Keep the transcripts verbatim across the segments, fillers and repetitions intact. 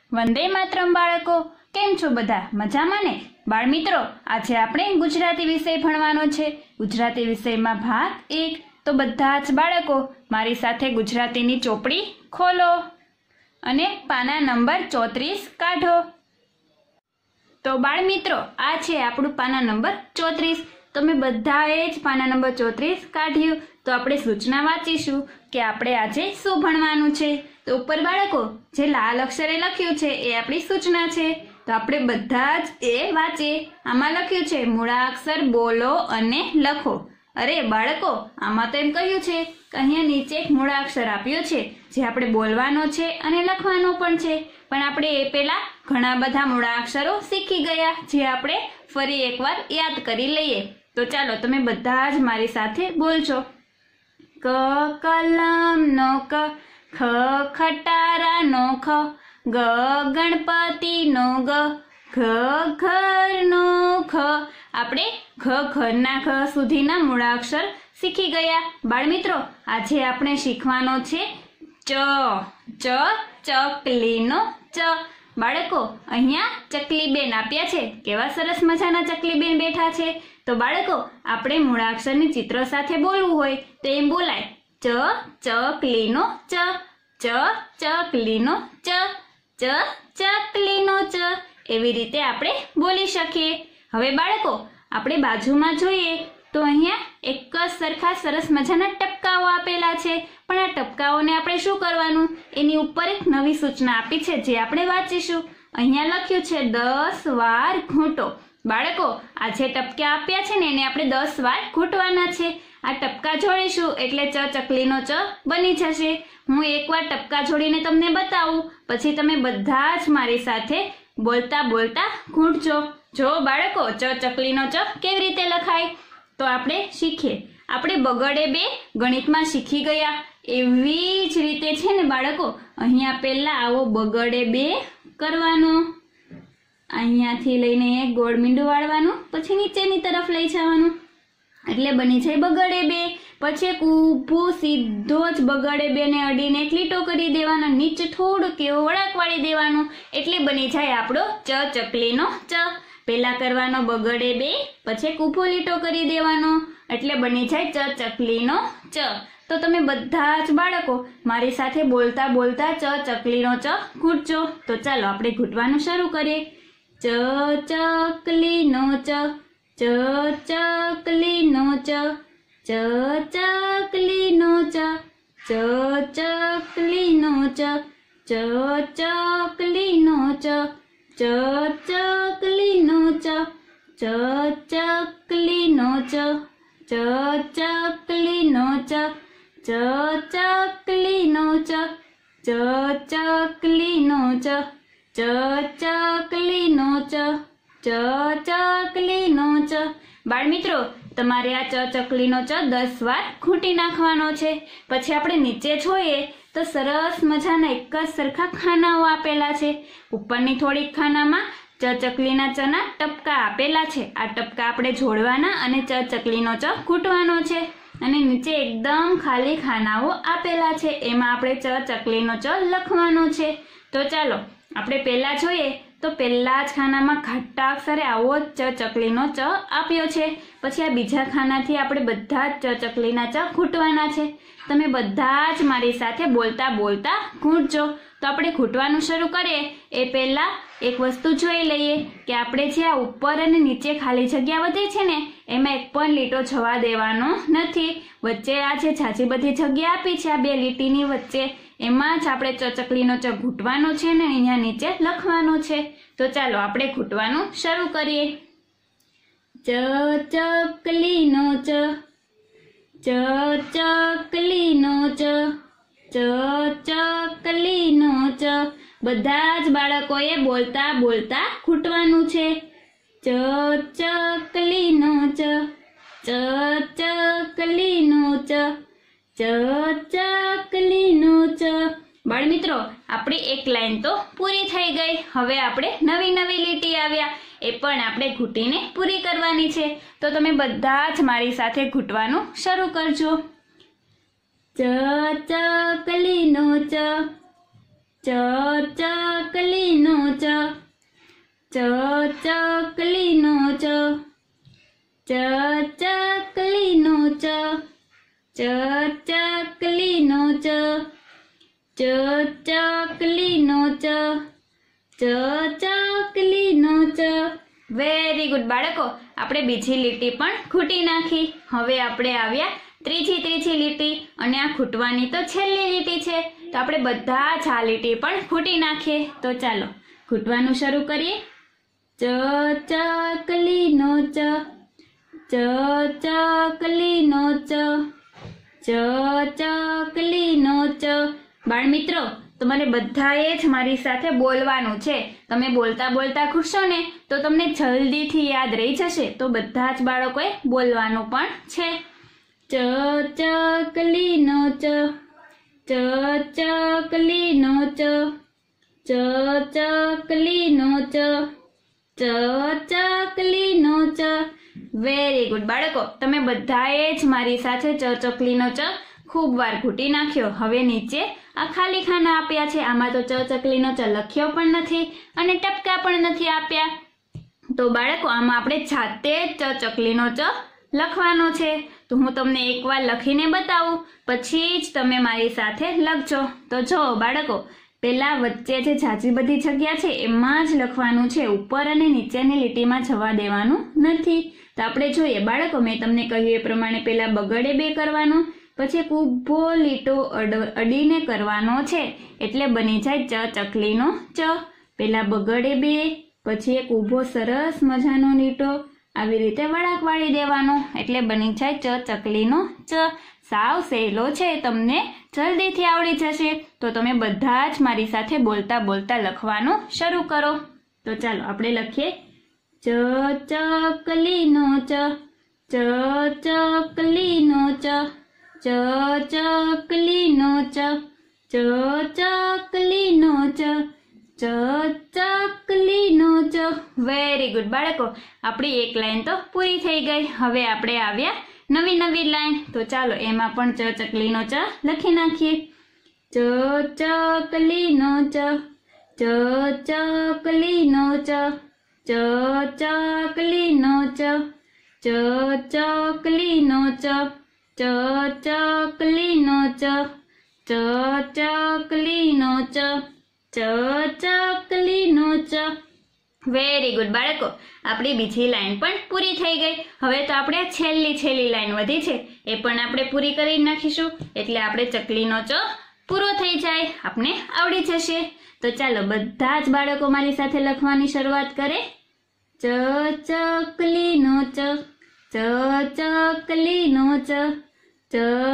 વંદે માતરમ બાળકો, કેમ છો બધા? મજામાં ને? બાળ મિત્રો, આજે આપણે ગુજરાતી વિષય ભણવાનો છે. ગુજરાતી વિષયમાં ભાગ એક. તો બધા જ બાળકો મારી સાથે ગુજરાતીની ચોપડી ખોલો અને પાના નંબર ચોત્રીસ કાઢો. તો બાળ મિત્રો, આ છે આપણું પાના નંબર ચોત્રીસ. તમે બધાએ જ પાના નંબર ચોત્રીસ કાઢ્યું. તો આપણે સૂચના વાંચીશું કે આપણે આજે શું ભણવાનું છે. તો ઉપર બાળકો જે લાલ અક્ષરે લખ્યું છે એ આપણી સૂચના છે. તો આપણે બધા જ એ વાંચીએ. આમાં લખ્યું છે મૂળાક્ષર બોલો અને લખો. અરે બાળકો, આમાં તો એમ કહ્યું છે કે અહીંયા નીચે એક મૂળાક્ષર આપ્યો છે જે આપણે બોલવાનો છે અને લખવાનો પણ છે. પણ આપણે એ પહેલા ઘણા બધા મૂળાક્ષરો શીખી ગયા જે આપણે ફરી એકવાર યાદ કરી લઈએ. તો ચાલો તમે બધા જ મારી સાથે બોલજો. ક કલમ નો ક, ખ ખટારા નો ખ, ગ ગણપતિ નો ગ, ઘ ઘર નો ખ. આપણે ઘ ઘરના ઘ સુધીના મૂળાક્ષર શીખી ગયા. બાળ મિત્રો, આજે આપણે શીખવાનો છે ચ. ચ ચકલીનો ચ. બાળકો, અહીંયા ચકલીબેન આપ્યા છે. કેવા સરસ મજાના ચકલીબેન બેઠા છે. તો બાળકો, આપણે મૂળાક્ષરની ચિત્ર સાથે બોલવું હોય તો એમ બોલાય ચ ચકલીનો ચ, ચ ચકલીનો ચ, ચ ચકલીનો ચ. એવી રીતે આપણે બોલી શકીએ. હવે બાળકો, આપણે બાજુમાં જોઈએ તો અહીંયા એક જ સરખા સરસ મજાના ટપકાઓ આપેલા છે. પણ આ ટપકાઓને આપણે શું કરવાનું, એની ઉપર એક નવી સૂચના આપી છે જે આપણે વાંચીશું. અહીંયા લખ્યું છે દસ વાર ઘૂંટો. બાળકો, આ જે ટપકા આપ્યા છે ને એને આપણે દસ વાર ઘૂંટવાના છે. આ ટપકા જોડીશું એટલે ચ ચકલીનો ચ બની જશે. હું એકવાર ટપકા જોડીને તમને બતાવું, પછી તમે બધા જ મારી સાથે બોલતા બોલતા ઘૂંટજો. જો બાળકો, ચ ચકલીનો ચ કેવી રીતે લખાય તો આપણે શીખીએ. આપણે બગડે બે ગણિતમાં શીખી ગયા. એવી જ રીતે છે ને બાળકો, અહીંયા પહેલા આવો બગડે બે કરવાનો, અહીંયાથી લઈને એક ગોળ મીંડું વાળવાનું, પછી નીચેની તરફ લઈ જવાનું એટલે બની જાય બગડે બે. પછી એક ઊભું સીધો જ બગડે બે ને અડીને એક લીટો કરી દેવાનો, નીચે થોડુંક એવો વળાંક વાળી દેવાનું એટલે બની જાય આપણો ચ ચકલીનો ચ. પહેલા કરવાનો બગડે બે, પછી એક ઊભો લીટો કરી દેવાનો એટલે બની જાય ચ ચકલીનો ચ. તો તમે બધા જ બાળકો મારી સાથે બોલતા બોલતા ચ ચકલીનો ચ ઘૂંટજો. તો ચાલો આપણે ઘૂંટવાનું શરૂ કરીએ. ચ ચકલીનો ચ, ચ ચકલીનો ચ, ચ ચકલીનો ચ, ચ ચકલીનો ચ, ચ ચકલીનો ચ, ચ ચકલીનો ચ, ચ ચકલીનો ચ, ચ ચકલીનો ચ, ચ ચકલીનો ચ, ચ ચકલીનો ચ, ચ ચકલીનો ચ, ચ ચકલીનો ચ. બાળ મિત્રો, તમારે આ ચ ચકલીનો ચ દસ વાર ઘૂંટી નાખવાનો છે. પછી આપણે નીચે જોઈએ તો સરસ મજાના એક જ સરખા ખાનાઓ આપેલા છે. ઉપરની થોડીક ખાનામાં ચ ચકલીના ચના ટપકા આપેલા છે. આ ટપકા આપણે જોડવાના અને ચ ચકલીનો ચ ઘૂંટવાનો છે. અને નીચે એકદમ ખાલી ખાનાઓ આપેલા છે, એમાં આપણે ચ ચકલીનો ચ લખવાનો છે. તો ચાલો આપણે પહેલા જોઈએ તો પહેલા જ ખાનામાં ઘાટા અક્ષરે આવો જ ચ ચકલીનો ચ આપ્યો છે. પછી આ બીજા ખાનાથી આપણે બધા જ ચ ચકલીના ચ ઘૂંટવાના છે. તમે બધા જ મારી સાથે બોલતા બોલતા ઘૂંટજો. તો આપણે ઘૂંટવાનું શરૂ કરીએ એ પહેલા એક વસ્તુ જોઈ લઈએ કે આપણે જે આ ઉપર અને નીચે ખાલી જગ્યા વધી છે ને એમાં એક પણ લીટો જવા દેવાનો નથી. વચ્ચે આ જે ઝાઝી બધી જગ્યા આપી છે આ બે લીટીની વચ્ચે, એમાં જ આપણે ચ ચકલીનો ચ ઘૂંટવાનો છે ને અહીંયા નીચે લખવાનો છે. તો ચાલો આપણે ઘૂંટવાનું શરૂ કરીએ. ચ ચકલીનો ચ, ચ ચકલીનો ચ, ચ ચકલીનો ચ. બધા જ બાળકોએ બોલતા બોલતા ઘૂંટવાનું છે. ચ ચકલીનો ચ, ચ ચકલીનો ચ, ચ ચકલીનો ચ. બાળ મિત્રો, આપણી એક લાઈન તો પૂરી થઈ ગઈ. હવે આપણે નવી નવી લીટી આવ્યા એ પણ આપણે ઘૂંટીને પૂરી કરવાની છે. તો તમે બધા જ મારી સાથે ઘૂંટવાનું શરૂ કરજો. ચ ચકલીનો ચ, ચ ચ ચકલીનો ચ, ચ ચકલીનો ચ, ચ ચકલીનો ચ, ચ ચકલીનો ચ, ચ ચકલીનો ચ, ચ ચકલીનો ચ. વેરી ગુડ બાળકો, આપણે બીજી લીટી પણ ખૂટી નાખી. હવે આપણે આવ્યા ત્રીજી ત્રીજી લીટી, અને આ ખૂટવાની તો છેલ્લી લીટી છે, તો આપણે બધા જ આ લીટી પણ ખૂટી નાખીએ. તો ચાલો ખૂટવાનું શરૂ કરીએ. ચ ચકલીનો ચ, ચ ચકલીનો ચ, ચ ચકલીનો ચ. બાળ મિત્રો, તમારે બધાએ જ મારી સાથે બોલવાનું છે. તમે બોલતા બોલતા ખૂટશો ને તો તમને જલ્દીથી યાદ રહી જશે. તો બધા જ બાળકોએ બોલવાનું પણ છે. ચ ચકલીનો ચ, ચ ચકલીનો ચ, ચ ચકલીનો ચ, ચ ચકલીનો ચ. વેરી ગુડ બાળકો, તમે બધાએ જ મારી સાથે ચ ચકલીનો ચ ખૂબ વાર ઘૂંટી નાખ્યો. હવે નીચે આ ખાલી ખાના આપ્યા છે, આમાં તો ચ ચકલીનો ચ લખ્યો પણ નથી અને ટપકા પણ નથી આપ્યા. તો બાળકો, આમાં આપણે જાતે ચ ચકલીનો ચ લખવાનો છે. તો હું તમને એકવાર લખીને બતાવું, પછી જ તમે મારી સાથે લખજો. તો જો બાળકો, પેલા વચ્ચે જે ઝાઝી બધી જગ્યા છે એમાં જ લખવાનું છે, ઉપર અને નીચેની લીટીમાં જવા દેવાનું નથી. તો આપણે જોઈએ બાળકો, મેં તમને કહ્યું એ પ્રમાણે પેલા બગડે બે કરવાનું, પછી એક ઊભો લીટો અડીને કરવાનો છે, એટલે બની જાય ચ ચકલીનો ચ. પેલા બગડે બે, પછી એક ઊભો સરસ મજાનો લીટો આવી રીતે વળાંક વાળી દેવાનો, એટલે બની જાય ચ ચકલીનો ચ. સાવ સહેલો છે, તમને જલ્દીથી આવડી જશે. તો તમે બધા જ મારી સાથે બોલતા બોલતા લખવાનું શરૂ કરો. તો ચાલો આપણે લખીએ. ચ ચકલીનો ચ, ચ ચકલીનો ચ, ચ ચકલીનો ચ, ચ ચકલીનો ચ, ચ ચકલીનો ચ. વેરી ગુડ બાળકો, આપણી એક લાઈન તો પૂરી થઈ ગઈ. હવે આપણે આવ્યા નવી નવી લાઈન. તો ચાલો એમાં પણ ચ ચકલીનો ચ લખી નાખીએ. ચ ચકલીનો ચ, ચ ચકલીનો ચ, ચ ચકલીનો ચ, ચ ચકલીનો ચ, ચ ચકલીનો ચ, ચ ચકલીનો ચ, ચ ચકલીનો ચ. વેરી ગુડ બાળકો, આપણી બીજી લાઈન પણ પૂરી થઈ ગઈ. હવે તો આપણે છેલ્લી છેલ્લી લાઈન વધી છે એ પણ આપણે પૂરી કરી નાખીશું, એટલે આપણે ચકલીનો ચ પૂરો થઈ જાય, આપણે આવડી જશે. તો ચાલો બધા જ બાળકો મારી સાથે લખવાની શરૂઆત કરે. ચ ચકલીનો ચ, ચ ચકલીનો ચ, ચ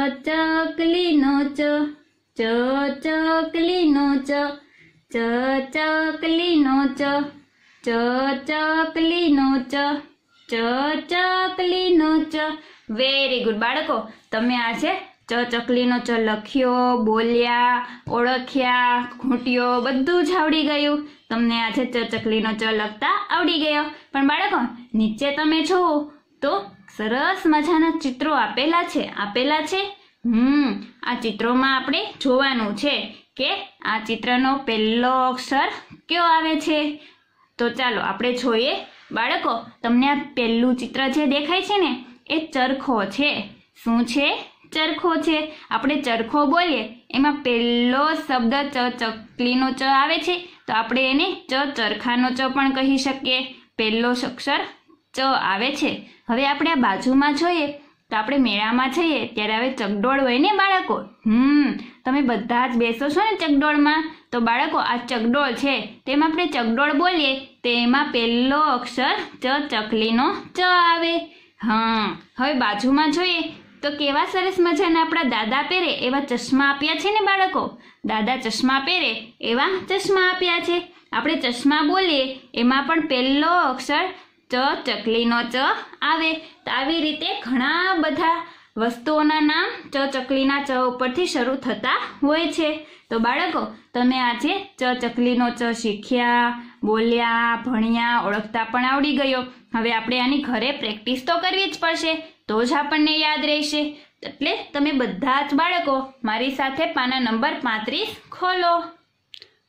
ચકલીનો ચ, ચ ચકલીનો ચ, ચ ચકલીનો ચ, ચ ચકલીનો ચ, ચ ચકલીનો ચ. વેરી ગુડ બાળકો, તમે આજે ચ ચકલીનો ચ લખ્યો, બોલ્યા, ઓળખ્યા, ઘૂંટ્યો, બધું જ આવડી ગયું. તમને આજે ચ ચકલીનો ચ લખતા આવડી ગયો. પણ બાળકો, નીચે તમે જુઓ તો સરસ મજાના ચિત્રો આપેલા છે આપેલા છે હમ આ ચિત્રોમાં આપણે જોવાનું છે કે આ ચિત્રનો પહેલો અક્ષર કયો આવે છે. તો ચાલો આપણે જોઈએ. બાળકો, તમને આ પહેલું ચિત્ર જે દેખાય છે ને એ ચરખો છે. શું છે? ચરખો છે. આપણે ચરખો બોલીએ એમાં પહેલો શબ્દ ચ ચકલીનો ચ આવે છે, તો આપણે એને ચ ચરખાનો ચ પણ કહી શકીએ. પહેલો અક્ષર ચ આવે છે. હવે આપણે આ બાજુમાં જોઈએ તો આપણે મેળામાં જઈએ ત્યારે હવે ચકડોળ હોય ને બાળકો. હમ તમે બધા જ બેસો છો ને ચકડોળમાં, તો બાળકો આ ચકડોળ છે તેમાં આપણે ચકડોળ બોલીએ તેમાં પહેલો અક્ષર ચ ચકલીનો ચ આવે. હા, હવે બાજુમાં જોઈએ તો કેવા સરસ મજાના આપણા દાદા પહેરે એવા ચશ્મા આપ્યા છે ને બાળકો. દાદા ચશ્મા પહેરે એવા ચશ્મા આપ્યા છે. આપણે ચશ્મા બોલીએ એમાં પણ પહેલો અક્ષર ચ ચકલીનો ચ આવે. તો આવી રીતે ઘણા બધા વસ્તુઓના નામ ચ ચકલીના ચ ઉપરથી શરૂ થતા હોય છે. તો બાળકો, તમે આજે ચ ચકલીનો ચ શીખ્યા, બોલ્યા, ભણ્યા, ઓળખતા પણ આવડી ગયો. હવે આપણે આની ઘરે પ્રેક્ટિસ તો કરવી જ પડશે, તો જ આપણને યાદ રહેશે. એટલે તમે બધા જ બાળકો મારી સાથે પાના નંબર પાંત્રીસ ખોલો.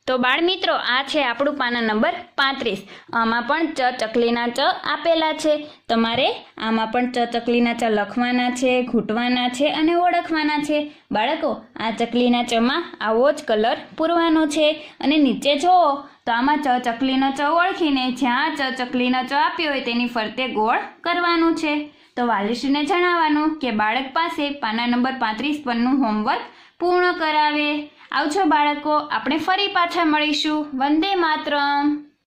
તો બાળ મિત્રો, આ છે આપણું પાના નંબર પાંત્રીસ. આમાં પણ ચ ચકલીના ચ આપેલા છે. તમારે આમાં પણ ચ ચકલીના ચ લખવાના છે, ઘૂંટવાના છે અને ઓળખવાના છે. બાળકો, આ ચકલીના ચમાં આવો જ કલર પૂરવાનો છે. અને નીચે જુઓ તો આમાં ચ ચકલીનો ચ ઓળખીને જ્યાં ચ ચકલીનો ચ આપ્યો હોય તેની ફરતે ગોળ કરવાનું છે. તો વાલીશ્રીને જણાવવાનું કે બાળક પાસે પાના નંબર પાંત્રીસ પરનું હોમવર્ક પૂર્ણ કરાવે. આવજો બાળકો, આપણે ફરી પાછા મળીશું. વંદે માતરમ.